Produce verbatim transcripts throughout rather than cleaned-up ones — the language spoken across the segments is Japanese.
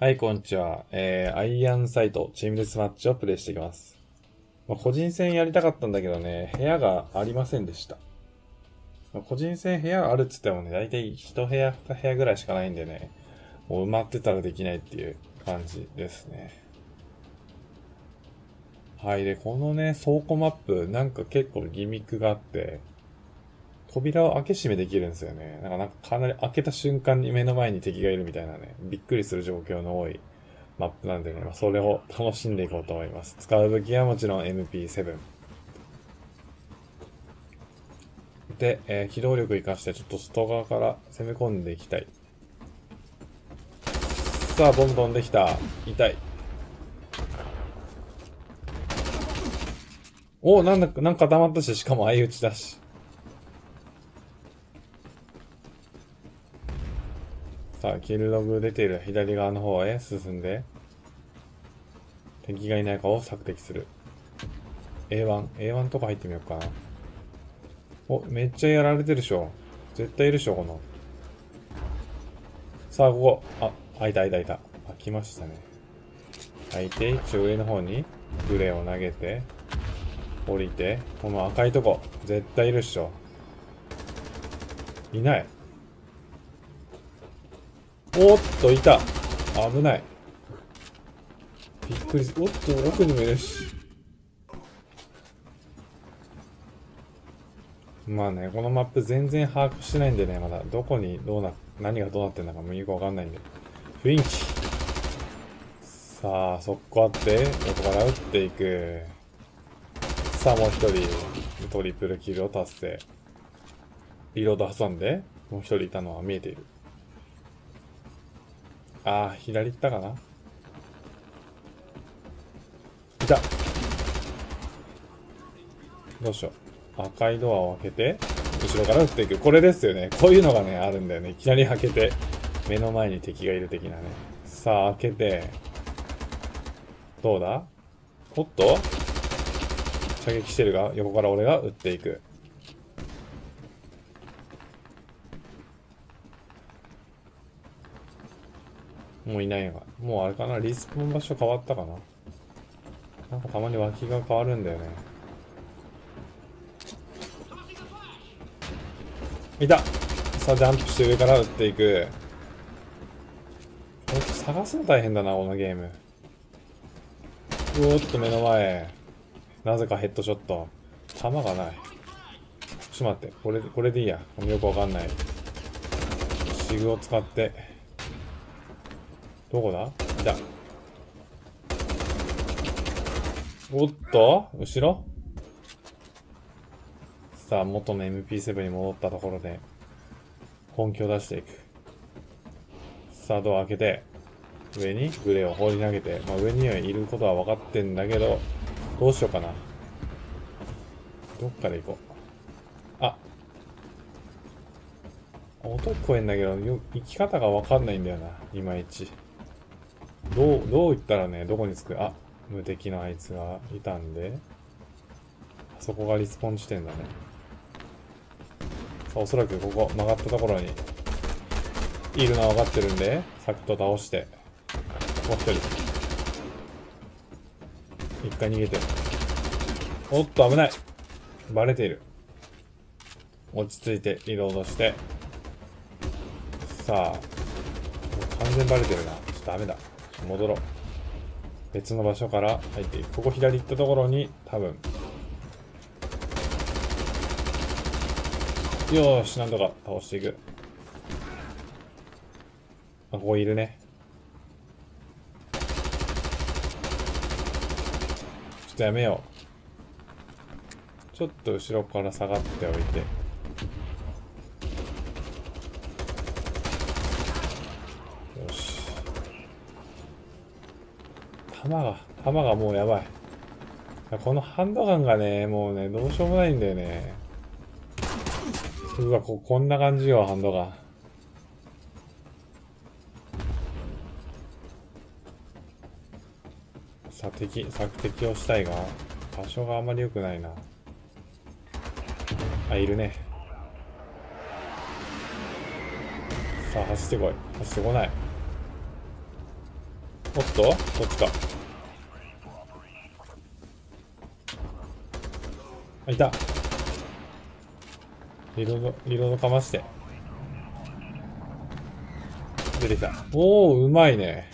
はい、こんにちは。えー、アイアンサイト、チームデスマッチをプレイしていきます。まあ、個人戦やりたかったんだけどね、部屋がありませんでした。まあ、個人戦部屋あるっつってもね、だいたいいち部屋、に部屋ぐらいしかないんでね、もう埋まってたらできないっていう感じですね。はい、で、このね、倉庫マップ、なんか結構ギミックがあって、扉を開け閉めできるんですよね。なんかなんかかなり開けた瞬間に目の前に敵がいるみたいなね、びっくりする状況の多いマップなんでね、まあ、それを楽しんでいこうと思います。使う武器はもちろん エムピーセブン。で、えー機動力活かしてちょっと外側から攻め込んでいきたい。さあ、ボンボンできた。痛い。おお、なんだか、なんか溜まったし、しかも相打ちだし。さあ、キルログ出ている左側の方へ進んで、敵がいないかを索敵する。エーワン、エーワン とか入ってみようかな。お、めっちゃやられてるでしょ。絶対いるでしょ、この。さあ、ここ。あ、開いた開いた開いた。開きましたね。開いて、一応上の方に、グレーを投げて、降りて、この赤いとこ。絶対いるっしょ。いない。おっと、いた。危ない。びっくりする。おっと、奥にもいるし。まあね、このマップ全然把握してないんでね、まだどこにどうな、何がどうなってんのかもよくわかんないんで。雰囲気。さあ、速攻あって、横から撃っていく。さあ、もう一人、トリプルキルを達成。リロード挟んで、もう一人いたのは見えている。ああ、左行ったかな。いた。どうしよう。赤いドアを開けて、後ろから撃っていく。これですよね。こういうのがね、あるんだよね。いきなり開けて、目の前に敵がいる的なね。さあ、開けて、どうだ。おっと射撃してるが、横から俺が撃っていく。もういないのか。もうあれかな、リスポーン場所変わったかな。なんかたまに脇が変わるんだよね。いた。さあ、ジャンプして上から撃っていく。これ探すの大変だな、このゲーム。うおっと目の前。なぜかヘッドショット。弾がない。ちょっと待って。これ、これでいいや。よくわかんない。シグを使って。どこだ。いた。おっと後ろ。さあ、元の エムピーセブン に戻ったところで、本気を出していく。さあ、ドア開けて、上にグレーを放り投げて、まあ、上にはいることは分かってんだけど、どうしようかな。どっから行こう。あ、音聞こえんだけど、よ生き方が分かんないんだよな、いまいち。どう、どう言ったらね、どこに着く。あ、無敵のあいつがいたんで、そこがリスポン地点だね。さあ、おそらくここ、曲がったところに、いるのは分かってるんで、サクッと倒して、もう一人。一回逃げて。おっと、危ない。バレている。落ち着いて、リロードして。さあ、もう完全バレてるな。ちょっとダメだ。戻ろう。別の場所から入っていく。ここ左行ったところに、多分。よーし、なんとか倒していく。あ、ここいるね。ちょっとやめよう。ちょっと後ろから下がっておいて。よし。弾が、弾がもうやばい。このハンドガンがね、もうね、どうしようもないんだよね。うわ、こ、こんな感じよ、ハンドガン。さ、敵、索敵をしたいが、場所があまり良くないな。あ、いるね。さあ、走ってこい。走ってこない。 おっとこっちか。あ、いた。リロード、リロードかまして。出てきた。おー、うまいね。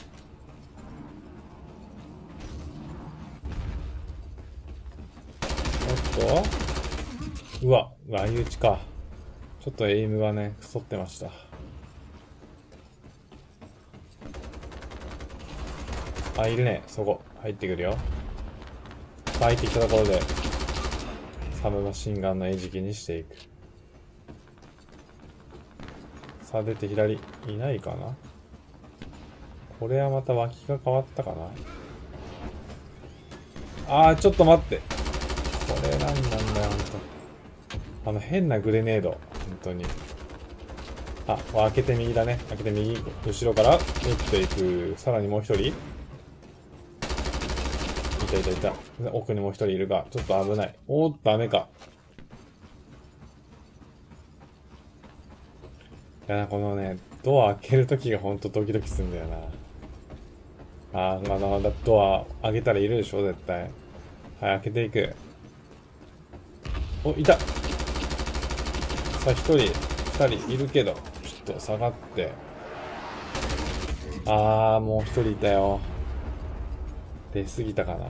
おっとうわ、相打ちか。ちょっとエイムがね、くそってました。あ、いるね。そこ。入ってくるよ。入ってきたところで、サブマシンガンの餌食にしていく。さあ、出て左。いないかな。これはまた脇が変わったかな。あー、ちょっと待って。これなんなんだよ、ほんと。あの変なグレネード。本当に。あ、開けて右だね。開けて右。後ろから打っていく。さらにもう一人。いたいたいた。奥にもう一人いるが、ちょっと危ない。おーっと、ダメか。いや、このね、ドア開けるときがほんとドキドキするんだよな。あー、まだまだドア開けたらいるでしょ、絶対。はい、開けていく。お、いた。さあ、一人、二人いるけど、ちょっと下がって。あー、もう一人いたよ。出過ぎたかな。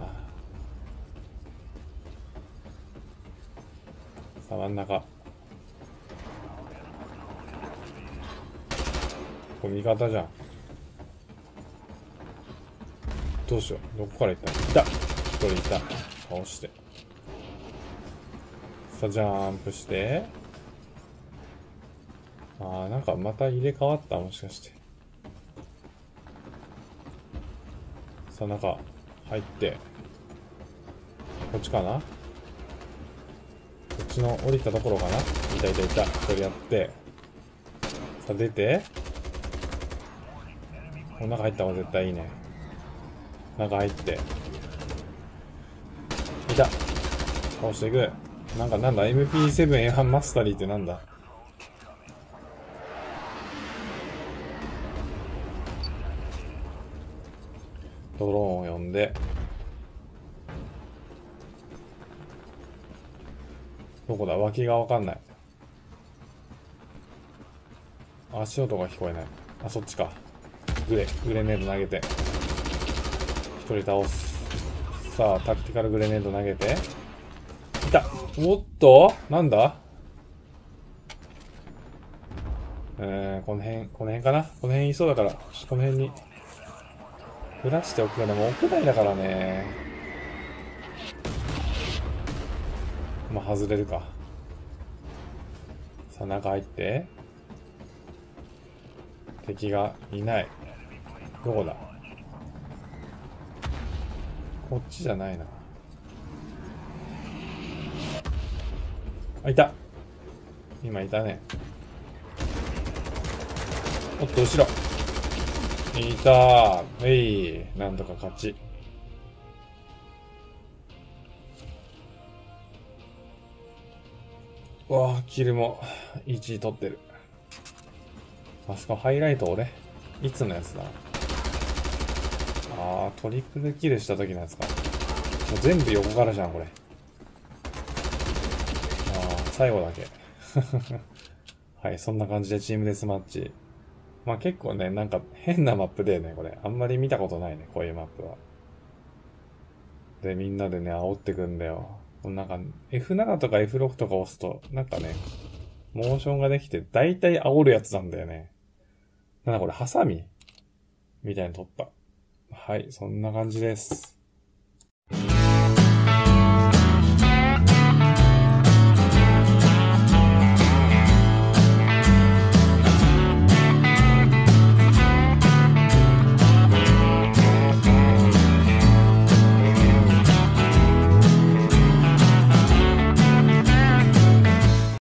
さあ、真ん中。これ味方じゃん。どうしよう。どこから行ったの？いた！一人いた。倒して。さあ、ジャンプして。あー、なんかまた入れ替わったもしかして。さあ、中、入って。こっちかな？こっちの降りたところかな？いたいたいた。一人やって。さあ、出て。この中入った方が絶対いいね。中入って。いた。倒していく。なんかなんだ エムピーセブン エアンマスタリーってなんだ。ドローンを呼んで。どこだ？脇がわかんない。足音が聞こえない。あ、そっちか。グレ、グレネード投げて。一人倒す。さあ、タクティカルグレネード投げて。いた！おっとなんだ？えー、この辺、この辺かな？この辺いそうだから、この辺に。降らしておくよね。もう屋内だからね。まあ、外れるか。さあ、中入って。敵がいない。どこだ？こっちじゃないな。あ、いた。今いたね。おっと、後ろ。いたー。えい。なんとか勝ち。うわぁ、キルもいちい取ってる。あそこハイライト俺いつのやつだ？あー、トリプルキルした時のやつか。もう全部横からじゃん、これ。あー、最後だけ。はい、そんな感じでチームデスマッチ。まあ結構ね、なんか変なマップだよね、これ。あんまり見たことないね、こういうマップは。で、みんなでね、煽ってくんだよ。なんか、エフセブン とか エフシックス とか押すと、なんかね、モーションができて、だいたい煽るやつなんだよね。なんだこれ、ハサミみたいに撮った。はい、そんな感じです。